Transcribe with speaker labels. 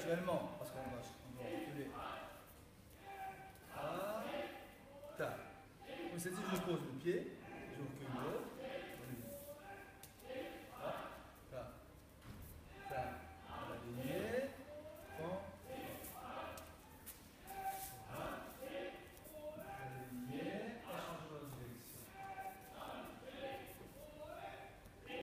Speaker 1: naturellement, parce qu'on va reculer. Ah, tac. Comme ceci, je pose le pied, je recule l'autre.